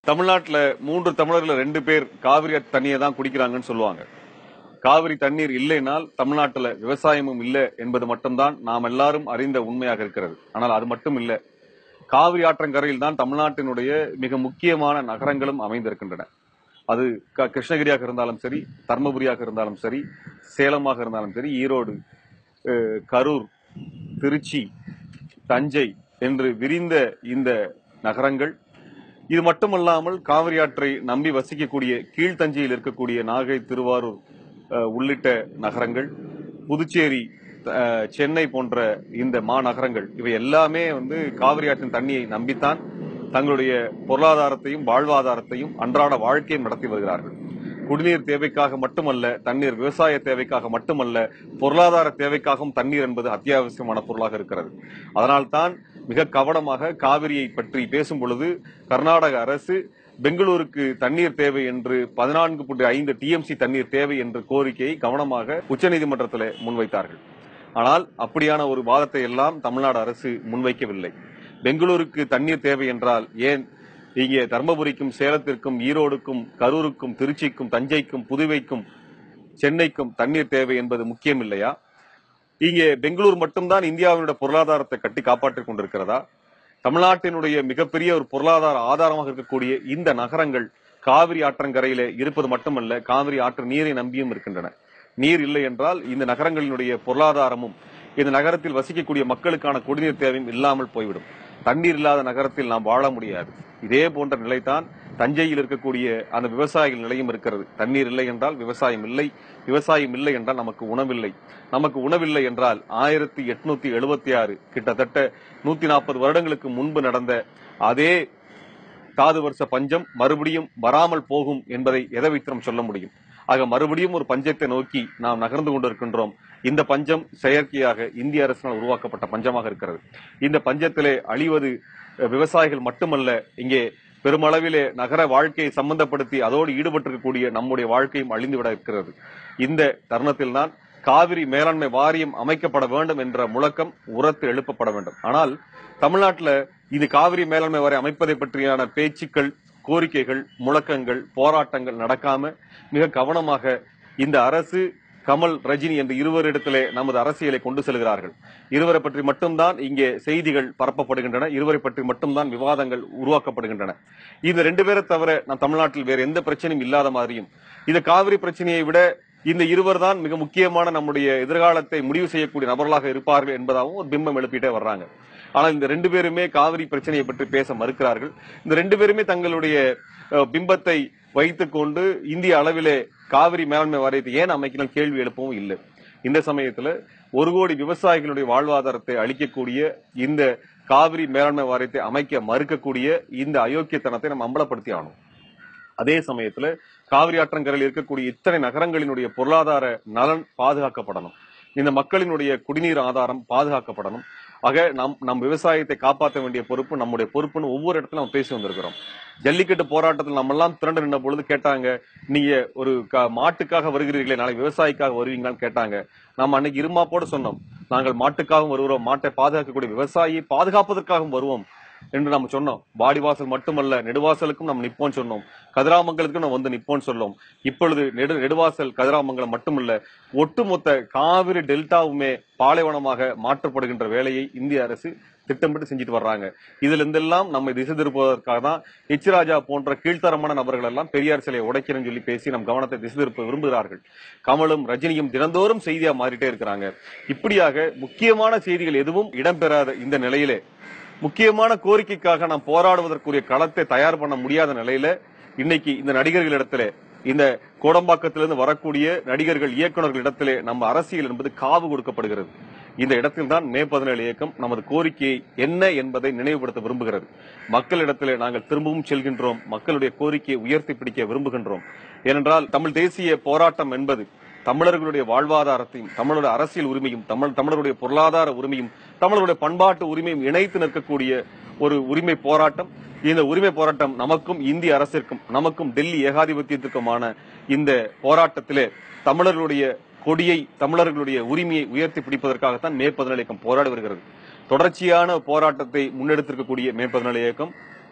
தமிழ்நாட்டுல 3 தமிழர்ல 2 பேர் காவிரி தண்ணியை தான் குடிக்கிறாங்கன்னு சொல்லுவாங்க. காவிரி தண்ணீர் இல்லைனால் தமிழ்நாட்டுல விவசாயமும் இல்லை என்பது மட்டும்தான் நாம் எல்லாரும் அறிந்த உண்மையாக இருக்கிறது. ஆனால் அது மட்டும் இல்ல. காவிரி ஆற்றங்கரையில் தான் தமிழ்நாட்டினுடைய மிக முக்கியமான நகரங்களும் அமைந்திருக்கின்றன. அது கிருஷ்ணகிரியாக இருந்தாலும் சரி, தர்மபுரியாக இருந்தாலும் சரி, சேலமாக இருந்தாலும் சரி, ஈரோடு, கரூர், திருச்சி, தஞ்சை என்று விரிந்த இந்த நகரங்கள், இது மட்டுமல்லாமல் காவிரி ஆற்றை நம்பி வசிக்கக்கூடிய கீழ்த்தஞ்சையில் இருக்கக்கூடிய நாகை, திருவாரூர் உள்ளிட்ட நகரங்கள், புதுச்சேரி, சென்னை போன்ற இந்த மாநகரங்கள், இவை எல்லாமே காவிரி ஆற்றின் தண்ணியை நம்பித்தான் தங்களுடைய பொருளாதாரத்தையும் வாழ்வாதாரத்தையும் அன்றாட வாழ்க்கையும் நடத்தி வருகிறார்கள். குடிநீர் தேவைக்காக மட்டுமல்ல, தண்ணீர் விவசாய தேவைக்காக மட்டுமல்ல, பொருளாதார தேவைக்காகவும் தண்ணீர் என்பது அத்தியாவசியமான பொருளாக இருக்கிறது. அதனால்தான் மிக கவனமாக காவிரியை பற்றி பேசும் பொழுது கர்நாடக அரசு பெங்களூருக்கு தண்ணீர் தேவை என்று 14.5 டிஎம்சி தண்ணீர் தேவை என்ற கோரிக்கையை கவனமாக உச்சநீதிமன்றத்தில் முன்வைத்தார்கள். ஆனால் அப்படியான ஒரு வாதத்தை எல்லாம் தமிழ்நாடு அரசு முன்வைக்கவில்லை. பெங்களூருக்கு தண்ணீர் தேவை என்றால் ஏன் இங்கே தர்மபுரிக்கும், சேலத்திற்கும், ஈரோடுக்கும், கரூருக்கும், திருச்சிக்கும், தஞ்சைக்கும், புதுவைக்கும், சென்னைக்கும் தண்ணீர் தேவை என்பது முக்கியம் இல்லையா? இங்கே பெங்களூர் மட்டும்தான் இந்தியாவினுடைய பொருளாதாரத்தை கட்டி காப்பாற்றிக் கொண்டிருக்கிறதா? தமிழ்நாட்டினுடைய மிகப்பெரிய ஒரு பொருளாதார ஆதாரமாக இருக்கக்கூடிய இந்த நகரங்கள் காவிரி ஆற்றங்கரையில இருப்பது மட்டுமல்ல, காவிரி ஆற்று நீரை நம்பியும் இருக்கின்றன. நீர் இல்லை என்றால் இந்த நகரங்களினுடைய பொருளாதாரமும், இந்த நகரத்தில் வசிக்கக்கூடிய மக்களுக்கான குடிநீர் தேவையும் இல்லாமல் போய்விடும். தண்ணீர் இல்லாத நகரத்தில் நாம் வாழ முடியாது. இதே போன்ற நிலைதான் தஞ்சையில் இருக்கக்கூடிய அந்த விவசாயிகள் நிலையும் இருக்கிறது. தண்ணீர் இல்லை என்றால் விவசாயம் இல்லை, விவசாயம் இல்லை என்றால் நமக்கு உணவில்லை, நமக்கு உணவில்லை என்றால் 1876 கிட்டத்தட்ட 140 வருடங்களுக்கு முன்பு நடந்த அதே தாது வருஷ பஞ்சம் மறுபடியும் வராமல் போகும் என்பதை எதை வைத்து நாம் சொல்ல முடியும்? ஆக மறுபடியும் ஒரு பஞ்சத்தை நோக்கி நாம் நகர்ந்து கொண்டிருக்கின்றோம். இந்த பஞ்சம் செயற்கையாக இந்திய அரசினால் உருவாக்கப்பட்ட பஞ்சமாக இருக்கிறது. இந்த பஞ்சத்திலே அழிவது விவசாயிகள் மட்டுமல்ல, இங்கே பெருமளவிலே நகர வாழ்க்கையை சம்பந்தப்படுத்தி அதோடு ஈடுபட்டிருக்கக்கூடிய நம்முடைய வாழ்க்கையும் அழிந்துவிட இருக்கிறது. இந்த தருணத்தில் தான் காவிரி மேலாண்மை வாரியம் அமைக்கப்பட வேண்டும் என்ற முழக்கம் உரத்து எழுப்பப்பட வேண்டும். ஆனால் தமிழ்நாட்டில் இது காவிரி மேலாண்மை வாரியம் அமைப்பதை பற்றியான பேச்சுக்கள், கோரிக்கைகள், முழக்கங்கள், போராட்டங்கள் நடக்காம மிக கவனமாக இந்த அரசு, கமல், ரஜினி என்று இருவரிடத்திலே நமது அரசியலை கொண்டு செல்கிறார்கள். இருவரை பற்றி மட்டும்தான் இங்கே செய்திகள் பரப்பப்படுகின்றன, இருவரை பற்றி மட்டும்தான் விவாதங்கள் உருவாக்கப்படுகின்றன. இந்த 2 பேரை தவிர நம் தமிழ்நாட்டில் வேறு எந்த பிரச்சனையும் இல்லாத மாதிரியும், இந்த காவிரி பிரச்சனையை விட இந்த இருவர் தான் மிக முக்கியமான நம்முடைய எதிர்காலத்தை முடிவு செய்யக்கூடிய நபர்களாக இருப்பார்கள் என்பதாகவும் ஒரு பிம்பம் எழுப்பிட்டே வர்றாங்க. ஆனால் இந்த 2 பேருமே காவிரி பிரச்சனையை பற்றி பேச மறுக்கிறார்கள். இந்த 2 பேருமே தங்களுடைய பிம்பத்தை வைத்துக் கொண்டு இந்திய அளவிலே காவிரி மேலாண்மை வாரியத்தை ஏன் அமைக்கலாம் கேள்வி எழுப்பவும் இல்லை. இந்த சமயத்துல 1 கோடி விவசாயிகளுடைய வாழ்வாதாரத்தை அளிக்கக்கூடிய இந்த காவிரி மேலாண்மை வாரியத்தை அமைக்க மறுக்கக்கூடிய இந்த அயோக்கியத்தனத்தை நம்ம அம்பலப்படுத்தி ஆகணும். அதே சமயத்துல காவிரி ஆற்றங்கரையில் இருக்கக்கூடிய இத்தனை நகரங்களினுடைய பொருளாதார நலன் பாதுகாக்கப்படணும். இந்த மக்களினுடைய குடிநீர் ஆதாரம் பாதுகாக்கப்படணும். ஆக நம் விவசாயத்தை காப்பாற்ற வேண்டிய பொறுப்பு நம்முடைய பொறுப்புன்னு ஒவ்வொரு இடத்துல நம்ம பேசி வந்திருக்கிறோம். ஜல்லிக்கட்டு போராட்டத்தில் நம்ம எல்லாம் திரண்டு நின்ற பொழுது கேட்டாங்க, நீங்க ஒரு மாட்டுக்காக வருகிறீர்களே, நாளை விவசாயிக்காக வருவீங்களான்னு கேட்டாங்க. நம்ம அன்னைக்கு இருமாப்போடு சொன்னோம், நாங்கள் மாட்டுக்காகவும் வருகிறோம், மாட்டை பாதுகாக்கக்கூடிய விவசாயியை பாதுகாப்பதற்காகவும் வருவோம் என்று நம்ம சொன்னோம். வாடிவாசல் மட்டுமல்ல, நெடுவாசலுக்கும் நம்ம நிப்போம் சொன்னோம், கதிராமங்கலத்துக்கும் நம்ம நிப்போம் சொன்னோம். இப்பொழுது நெடுவாசல், கதிராமங்கலம் மட்டுமல்ல, ஒட்டுமொத்த காவிரி டெல்டாவுமே பாலைவனமாக மாற்றப்படுகின்ற வேலையை இந்திய அரசு திட்டமிட்டு செஞ்சுட்டு வர்றாங்க. இதுல இருந்தெல்லாம் நம்ம திசை திருப்புவதற்காக தான் எச் ராஜா போன்ற கீழ்த்தரமான நபர்கள் எல்லாம் பெரியார் சிலையை உடைக்கிறேன்னு சொல்லி பேசி நம் கவனத்தை திசை திருப்ப விரும்புகிறார்கள். கமலும் ரஜினியும் தினந்தோறும் செய்தியா மாறிட்டே இருக்கிறாங்க. இப்படியாக முக்கியமான செய்திகள் எதுவும் இடம்பெறாத இந்த நிலையிலே, முக்கியமான கோரிக்கைக்காக நாம் போராடுவதற்குரிய களத்தை தயார் பண்ண முடியாத நிலையில இன்னைக்கு இந்த நடிகர்களிடத்திலே, இந்த கோடம்பாக்கத்திலிருந்து வரக்கூடிய நடிகர்கள், இயக்குநர்களிடத்திலே நம்ம அரசியல் என்பது காவு கொடுக்கப்படுகிறது. இந்த இடத்தில் தான் மே 17 இயக்கம் நமது கோரிக்கையை என்ன என்பதை நினைவுபடுத்த விரும்புகிறது. மக்களிடத்திலே நாங்கள் திரும்பவும் செல்கின்றோம், மக்களுடைய கோரிக்கையை உயர்த்தி பிடிக்க விரும்புகின்றோம். ஏனென்றால் தமிழ் தேசிய போராட்டம் என்பது தமிழர்களுடைய வாழ்வாதாரத்தையும், தமிழருடைய அரசியல் உரிமையும், தமிழருடைய பொருளாதார உரிமையும், தமிழருடைய பண்பாட்டு உரிமையும் இணைத்து நிற்கக்கூடிய ஒரு உரிமை போராட்டம். இந்த உரிமை போராட்டம் நமக்கும் இந்திய அரசிற்கும், நமக்கும் டெல்லி ஏகாதிபத்தியத்திற்குமான இந்த போராட்டத்திலே தமிழர்களுடைய கொடியை, தமிழர்களுடைய உரிமையை உயர்த்தி பிடிப்பதற்காகத்தான் மே 17 இயக்கம் போராடி வருகிறது. தொடர்ச்சியான போராட்டத்தை முன்னெடுத்திருக்கக்கூடிய மே 17 இயக்கம்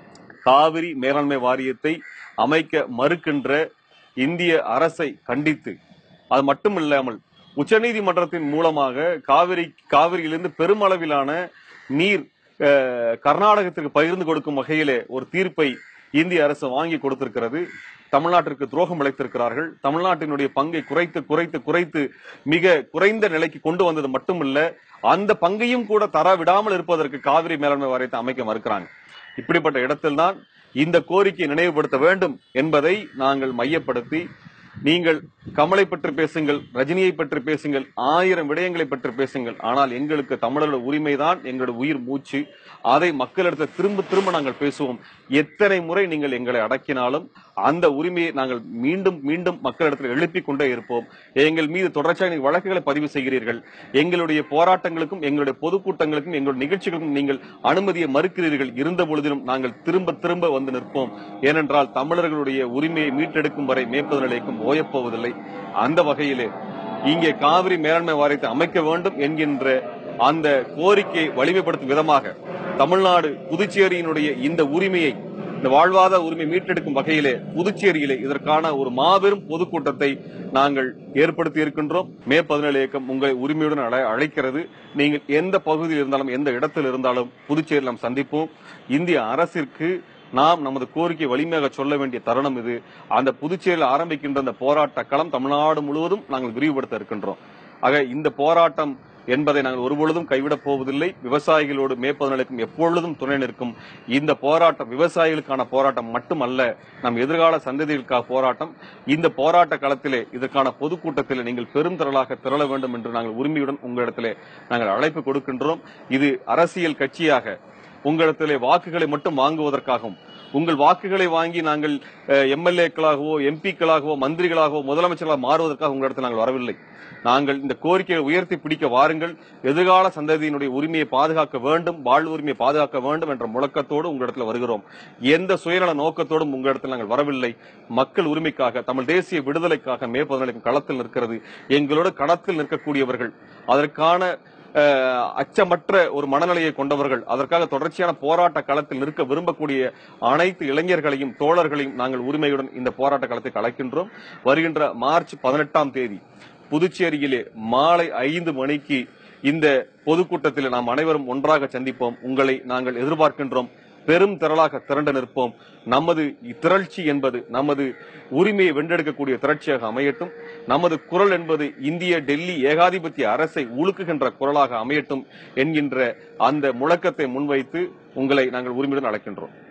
காவிரி மேலாண்மை வாரியத்தை அமைக்க மறுக்கின்ற இந்திய அரசை கண்டித்து, அது மட்டுமில்லாமல் உச்சநீதிமன்றத்தின் மூலமாக காவிரியிலிருந்து பெருமளவிலான நீர் கர்நாடகத்திற்கு பகிர்ந்து கொடுக்கும் வகையிலே ஒரு தீர்ப்பை இந்திய அரசு வாங்கி கொடுத்திருக்கிறது. தமிழ்நாட்டிற்கு துரோகம் இழைத்திருக்கிறார்கள். தமிழ்நாட்டினுடைய பங்கை குறைத்து மிக குறைந்த நிலைக்கு கொண்டு வந்தது மட்டுமல்ல, அந்த பங்கையும் கூட தர விடாமல் இருப்பதற்கு காவிரி மேலாண்மை வாரியத்தை அமைக்க மறுக்கிறாங்க. இப்படிப்பட்ட இடத்தில்தான் இந்த கோரிக்கையை நினைவுபடுத்த வேண்டும் என்பதை நாங்கள் மையப்படுத்தி, நீங்கள் கமலை பற்றி பேசுங்கள், ரஜினியை பற்றி பேசுங்கள், 1000 விடயங்களை பற்றி பேசுங்கள், ஆனால் எங்களுக்கு தமிழர்களோட உரிமைதான் எங்களுடைய உயிர் மூச்சு. அதை மக்களிடத்தில் திரும்ப நாங்கள் பேசுவோம். எத்தனை முறை நீங்கள் எங்களை அடக்கினாலும் அந்த உரிமையை நாங்கள் மீண்டும் மீண்டும் மக்களிடத்தில் எழுப்பிக் கொண்டே இருப்போம். எங்கள் மீது தொடர்ச்சியாக வழக்குகளை பதிவு செய்கிறீர்கள். எங்களுடைய போராட்டங்களுக்கும் எங்களுடைய பொதுக்கூட்டங்களுக்கும் எங்களுடைய நிகழ்ச்சிகளுக்கும் நீங்கள் அனுமதியை மறுக்கிறீர்கள். இருந்த பொழுதிலும் நாங்கள் திரும்ப வந்து நிற்போம். ஏனென்றால் தமிழர்களுடைய உரிமையை மீட்டெடுக்கும் வரை மேற்பது நிலைக்கும் ஓயப்போவதில்லை. அந்த வகையிலே இங்கே காவிரி மேலாண்மை வாரியத்தை அமைக்க வேண்டும் என்கின்ற அந்த கோரிக்கையை வலிமைப்படுத்தும் விதமாக தமிழ்நாடு புதுச்சேரியினுடைய இந்த உரிமையை, இந்த வாழ்வாதார உரிமை மீட்டெடுக்கும் வகையிலே புதுச்சேரியிலே இதற்கான ஒரு மாபெரும் பொதுக்கூட்டத்தை நாங்கள் ஏற்படுத்தி இருக்கின்றோம். மே 17 இயக்கம் உங்களை உரிமையுடன் அழைக்கிறது. நீங்கள் எந்த பகுதியில் இருந்தாலும் எந்த இடத்தில் இருந்தாலும் புதுச்சேரியில் நாம் சந்திப்போம். இந்திய அரசிற்கு நாம் நமது கோரிக்கை வலிமையாக சொல்ல வேண்டிய தருணம் இது. அந்த புதுச்சேரியில் ஆரம்பிக்கின்ற அந்த போராட்ட களம் தமிழ்நாடு முழுவதும் நாங்கள் விரிவுபடுத்த இருக்கின்றோம். ஆக இந்த போராட்டம் என்பதை நாங்கள் ஒருபொழுதும் கைவிடப் போவதில்லை. விவசாயிகளோடு மே 17க்கும் எப்பொழுதும் துணை நிற்கும். இந்த போராட்டம் விவசாயிகளுக்கான போராட்டம் மட்டுமல்ல, நம் எதிர்கால சந்ததிகளுக்கான போராட்டம். இந்த போராட்ட களத்திலே இதற்கான பொதுக்கூட்டத்திலே நீங்கள் பெரும் திரளாக திரள வேண்டும் என்று நாங்கள் உரிமையுடன் உங்களிடத்திலே நாங்கள் அழைப்பு கொடுக்கின்றோம். இது அரசியல் கட்சியாக உங்களிடத்திலே வாக்குகளை மட்டும் வாங்குவதற்காகவும், உங்கள் வாக்குகளை வாங்கி நாங்கள் எம்எல்ஏக்களாகவோ எம்பிக்களாகவோ மந்திரிகளாகவோ முதலமைச்சர்களாக மாறுவதற்காக உங்களிடத்தில் நாங்கள் வரவில்லை. நாங்கள் இந்த கோரிக்கையை உயர்த்தி பிடிக்க வாருங்கள். எதிர்கால சந்ததியினுடைய உரிமையை பாதுகாக்க வேண்டும், வாழ்வு உரிமையை பாதுகாக்க வேண்டும் என்ற முழக்கத்தோடு உங்களிடத்தில் வருகிறோம். எந்த சுயநல நோக்கத்தோடும் உங்களிடத்தில் நாங்கள் வரவில்லை. மக்கள் உரிமைக்காக, தமிழ் தேசிய விடுதலைக்காக மே 17 களத்தில் நிற்கிறது. எங்களோடு களத்தில் நிற்கக்கூடியவர்கள், அதற்கான அச்சமற்ற ஒரு மனநிலையை கொண்டவர்கள், அதற்காக தொடர்ச்சியான போராட்ட களத்தில் நிற்க விரும்பக்கூடிய அனைத்து இளைஞர்களையும் தோழர்களையும் நாங்கள் உரிமையுடன் இந்த போராட்ட களத்தை அழைக்கின்றோம். வருகின்ற மார்ச் 18ஆம் தேதி புதுச்சேரியிலே மாலை 5 மணிக்கு இந்த பொதுக்கூட்டத்தில் நாம் அனைவரும் ஒன்றாக சந்திப்போம். உங்களை நாங்கள் எதிர்பார்க்கின்றோம். பெரும் திரளாக திரண்டு நிற்போம். நமது திரட்சி என்பது நமது உரிமையை வென்றெடுக்கக்கூடிய திரட்சியாக அமையட்டும். நமது குரல் என்பது இந்திய டெல்லி ஏகாதிபத்திய அரசை உலுக்குகின்ற குரலாக அமையட்டும் என்கின்ற அந்த முழக்கத்தை முன்வைத்து உங்களை நாங்கள் உரிமையுடன் அழைக்கின்றோம்.